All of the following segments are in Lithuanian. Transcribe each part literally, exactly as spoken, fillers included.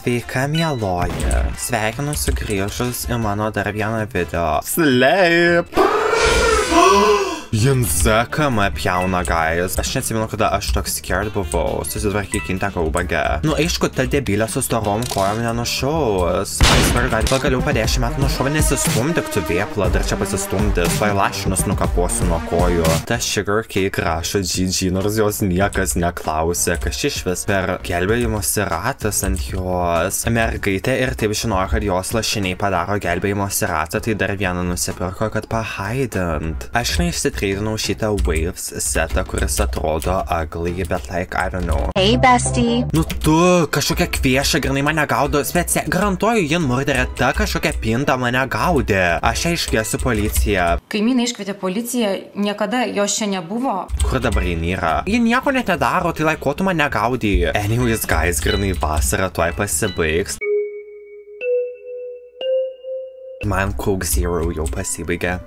Sveika, mieloji. Sveikinu sugrįžus į mano dar vieną video. Sleip! Jinzeka me pjauna, guys. Aš neatsimenu, kada aš toks scared buvau. Susitvarkykint teko ubage. Nu, aišku, ta debilė su storom kojom nenušaus. Aisver, gal pagaliau po dešimt metų nušovė, nesistumdyk tu vėplą, dar čia pasistumdys. Vai lašinus nukaposiu nuo kojų. Ta Sugar Cake rašo G G, nors jos niekas neklausė, kas išvis per gelbėjimosi ratas ant jos. Mergaitė ir taip žinojo, kad jos lašiniai padaro gelbėjimosi ratą, tai dar vieną nusipirko, kad pahaidant. Aš neišsitrėdinau šitą Waves setą, kuris atrodo ugly, bet like, I don't know. Hey, bestie. Nu tu, kažkokia kviešia, grinai mane gaudo, specia, garantuoju, jin murderė, ta kažkokia pinta mane gaudė. Aš ją iškviesiu policiją. Kaimynai iškvietė policiją, niekada jos čia nebuvo. Kur dabar jin yra? Ji nieko net nedaro, tai like, ko tu mane gaudį? Anyways, guys, grinai vasara tuoj pasibaigs. Man Coke Zero jau pasibaigė.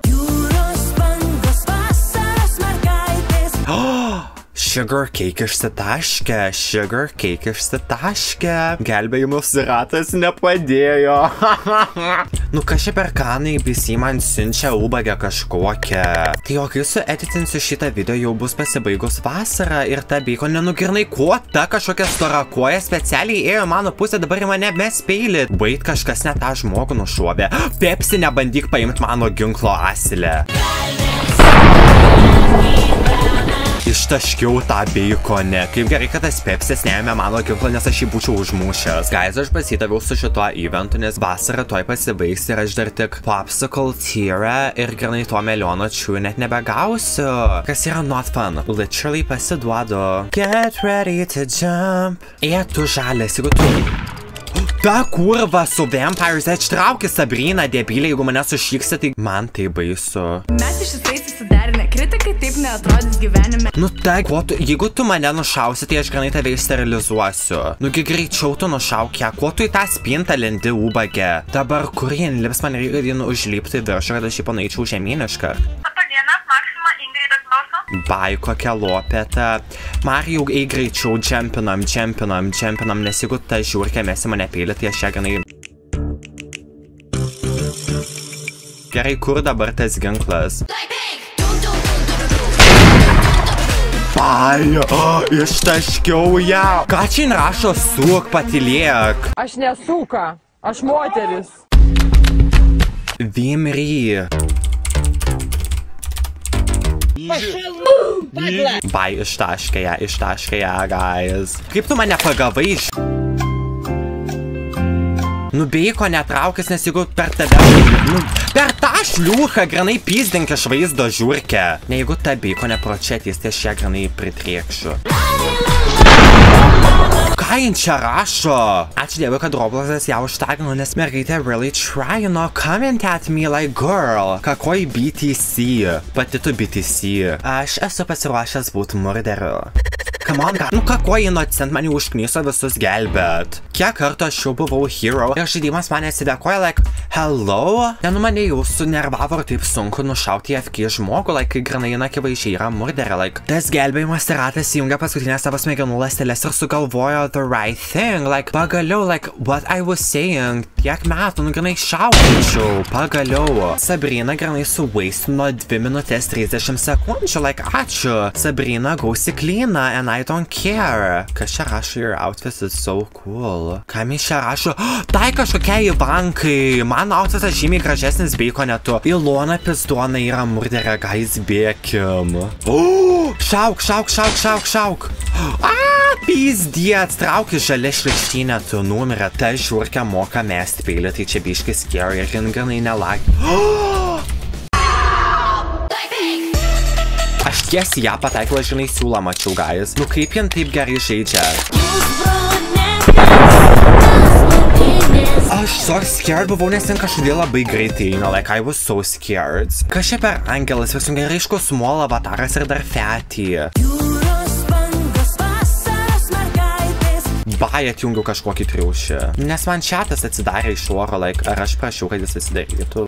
Sugar Cake išsitaškė, Sugar Cake išsitaškė. Gelbėjimosi ratas nepadėjo. Nu, kažkaip per kanai visi man siunčia ubagę kažkokią. Tai o kai sueditinsiu šitą video, jau bus pasibaigus vasara ir ta beiko nenugirnai, kuo ta kažkokia storakoja specialiai ėjo mano pusę, dabar į mane mes peilį. Wait, kažkas ne tą žmogų nušovė. Pepsi, nebandyk paimti mano ginklo asilę. Ištaškiau tą beikonę. Kaip gerai, kad tas Pepsis neėmė mano ginklą, nes aš jį būčiau užmušęs. Guys, aš pasitaviau su šituo eventu, nes vasara tuoj pasibaigs ir aš dar tik popsicle tyrę ir grinai to meliono čių net nebegausiu. Kas yra not fun. Literally pasiduodu. Get ready to jump. E, tu žalės, jeigu tu... Ta kurva su Vampires Edge traukia Sabrina, debilė, jeigu mane sušyksi, tai man tai baisu. Mes iš šitais susiderinę, kritikai taip neatrodys gyvenime. Nu tai, kuo tu, jeigu tu mane nušausi, tai aš granai tave išsterilizuosiu. Nugi greičiau tu nušauk ją, kuo tu į tą spintą lendi ubagę. Dabar kur jin lips, man reikia jin užlipti viršų, kad aš jį panaičiau žemynišką. Bai, kokia lopeta. Marijau, ei greičiau, džempinam, džempinam, džempinam, nes jeigu ta žiūrkė mesi mane peilį, tai aš ją ganai... Gerai, kur dabar tas ginklas? Bai, oh, ištaškiau ją. Ką čia jin rašo, suk, patylėk? Aš nesuka, aš moteris. Vimry. Bai, ištaškė ją, ištaškė ją, guys. Kaip tu mane pagavai iš... Nu, beiko netraukęs, nes jeigu per tave... Nu, per tą šliūchą granai pyzdink iš vaizdo žiūrkę. Ne, jeigu ta beiko nepročetys, tai aš ją granai pritriekšiu. Ką jin čia rašo? Ačiū Dievui, kad Robloxas ją užtagino, nes mergaitė really tryino comment at me like girl. Kakoj B T C? Pati tu B T C. Aš esu pasiruošęs būti murderiu. Come on, God. Nu, kakoj innocent man jau užknyso visus gelbėt. Kiek kartų aš jau buvau hero ir žaidimas man nesidėkoja, like, hello? Nenu mane jau sunervavo ir taip sunku nušauti F K žmogų, like, kai granai akivaizdžiai yra murderė, like. Tas gelbėjimas ratas įjungia paskutinės savo smegenų ląsteles ir sugalvojo the right thing, like, pagaliau, like, what I was saying, tiek metų, nu, granai šaukyčiau, pagaliau. Sabrina granai suwaistino dvi minutės trisdešimt sekundžių, like, ačiū. Sabrina gausi cleaną, and I don't care. Kas čia rašo, your outfit is so cool. Kam jis čia rašo? Tai kažkokia Ivankai. Man outfitas žymiai gražesnis beiko netu. Ilona Pizduona yra murderė, guys, bėkim. Oh, šauk, šauk, šauk, šauk, šauk. Ah, pizdiet, trauki žalia šlikštynė, tu numirė. Ta žiūrkė moka mesti peilį, tai čia biškai scary ir granai nelag. Oh! Aš tiesiai ją pataikiau, aš žinai siūlą mačiau, guys. Nu kaip jin taip gerai žaidžia? Aš so scared buvau, nes ten kažkodėl labai greitai eina, like I was so scared. Kas čia per angelas, vis sunkiai ryškus small avataras ir dar fatty. Bai, atjungiau kažkokį triušį. Nes man chatas atsidarė iš oro, like, ar aš prašiau, kad jis atsidarytų.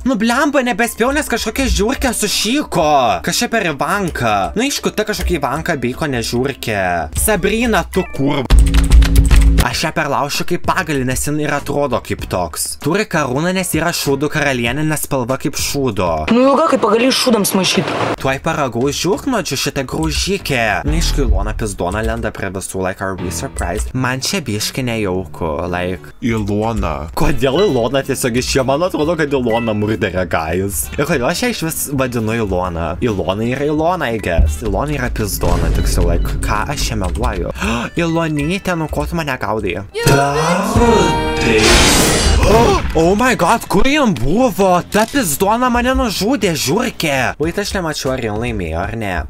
Nu blemba, nebespėjau, nes kažkokia žiūrkė sušyko. Kažkaip per Ivanką. Na, aišku, ta kažkokia Ivanka beiko nežiūrkė. Sabrina, tu kur? Aš ją perlaušiu kaip pagalį, nes jin ir atrodo kaip toks. Turi karūną, nes yra šūdų karalienė, nes spalva kaip šūdo. Nu ilga, kaip pagalį šūdams maišyti. Tuoj paragaus žiūrknuodžiu šitą graužykę. Neiškai Ilona pizdona lenda prie visų, like, are we surprised? Man čia biškai nejauku, like. Ilona. Kodėl Ilona tiesiog iš čia? Man atrodo, kad Ilona murderė, guys. Ir kodėl aš ją iš vis vadinu Ilona? Ilona yra Ilona, I guess. Ilona yra pizdona, tiksliau, like, ką aš čia meluoju? Ilonytė, nu ko tu mane gaudai? Oh my god, kur jam buvo? Ta pizdona mane nužudė, žiūrkė. Wait, aš nemačiau, ar jin laimėjo, ar ne?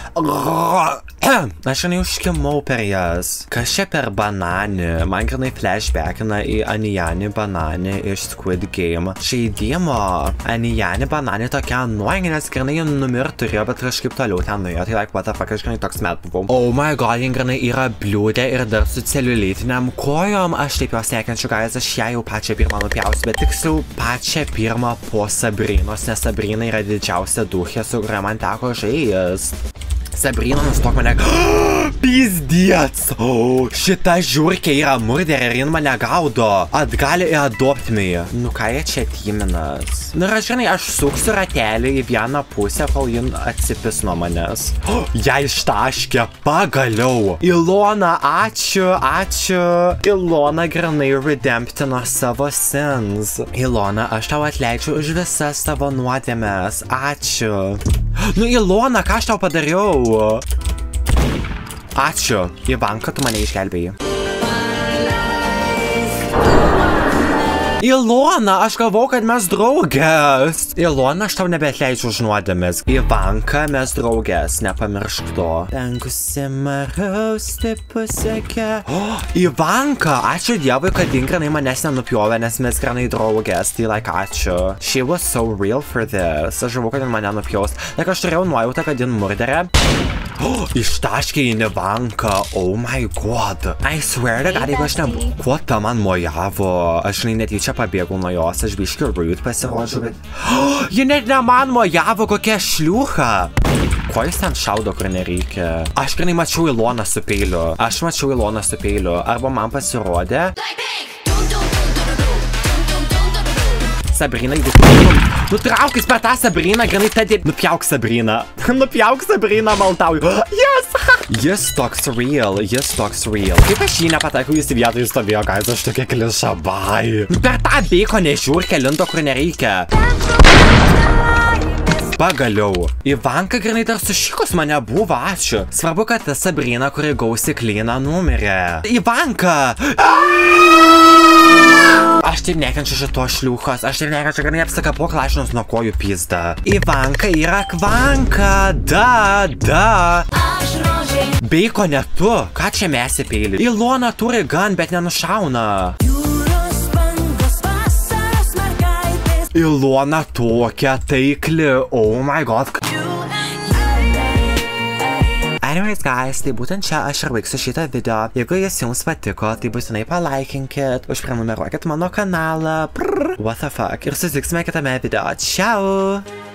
Aš jau užkimau per jas. Kas čia per bananį? Man grinai flashbackina į Anijani bananį iš Squid Game. Žaidimo. Anijani bananį tokia annoying, nes grinai jin numirt turėjo, bet kažkaip toliau ten nuėjo. Tai like, what the fuck, aš grinai toks met buvau. Oh my god, jin grinai yra bliūdė ir dar su celiulitiniam kojom. Aš taip jos nekenčiu, guys, aš ją jau pačią pirmą nupjausiu, bet tiksliau pačią pirmą po Sabrinos, nes Sabrina yra didžiausia duchė, su kuria man teko žaist. Sabrina, nustok mane. Pizdiec. Oh, šita žiūrkė yra murderė ir jin mane gaudo. Atgali į adopt me. Nu ką jie čia tyminas? Nu ir aš žinai, aš suksiu ratelį į vieną pusę, kol jin atsipis nuo manęs. Oh, ją ištaškė pagaliau. Ilona, ačiū, ačiū. Ilona grinai redemptino savo sins. Ilona, aš tau atleidžiu už visas tavo nuodėmes. Ačiū. Nu, Ilona, ką aš tau padariau? Ačiū. Ivanka, tu mane išgelbėjai. Ilona, aš galvau, kad mes draugės. Ilona, aš tau nebeatleidžiu už nuodėmes. Ivanka, mes draugės, nepamiršk to. Dangusi marausti pasiekia. Oh, Ivanka, ačiū Dievui, kad Ingranai manęs nenupjovė, nes mes granai draugės. Tai like, ačiū. She was so real for this. Aš žinau, kad jin mane nupjaus. Like, aš turėjau nuojautą, kad jin murderė. Oh, ištaškė į Ivanką. Oh my god. I swear to God, jeigu aš ne... Kuo ta man mojavo? Aš žinai, netyčia pabėgau nuo jos. Aš biškiu rude pasirodžiu, bet... Oh, ji net ne man mojavo, kokia šliucha. Ko jis ten šaudo, kur nereikia? Aš grinai mačiau Iloną su peiliu. Aš mačiau Iloną su peiliu. Arba man pasirodė... Sabrina, jeigu tu... Nutraukis per tą Sabriną, grinai tadė... Nupjauk Sabriną. Nupjauk Sabriną, maltauju. Yes! Jis toks real, jis toks real. Kaip aš jį nepataikau, jis į vietą jis stovėjo, guys, aš tokia kliša, bye. Per tą beiko nežiūrkę lindo, kur nereikia. Pagaliau. Ivanka grinai dar sušikus mane buvo, ačiū. Svarbu, kad ta Sabrina, kuri gausi klyną, numirė. Ivanka! Aš taip nekenčiu šito šliuchos, aš taip nekenčiu, kad neapsakapok lašinus nuo kojų pizda. Ivanka yra kvanka, da, da. Beiko ne tu, ką čia mesi peilį? Ilona turi gun, bet nenušauna. Ilona tokia taikli, oh my god. Anyways, guys, tai būtent čia aš ir baigsiu šitą video. Jeigu jis jums patiko, tai būtinai palaikinkit, užprenumeruokit mano kanalą. Prrr, what the fuck. Ir susitiksime kitame video. Ciao!